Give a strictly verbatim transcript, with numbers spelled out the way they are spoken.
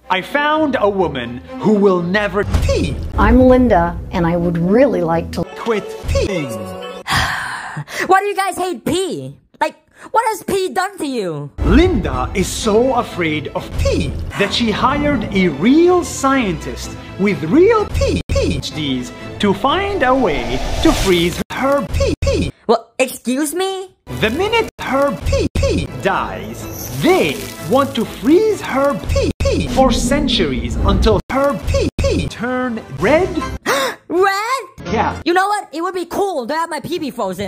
I found a woman who will never pee. I'm Linda, and I would really like to Quit peeing. Why do you guys hate pee? Like, what has pee done to you? Linda is so afraid of pee that she hired a real scientist with real pee P H Ds to find a way to freeze her pee pee. Well, excuse me? The minute her pee pee dies, they want to freeze her pee pee for centuries until her pee pee turn red. Red? Yeah. You know what? It would be cool to have my pee pee frozen.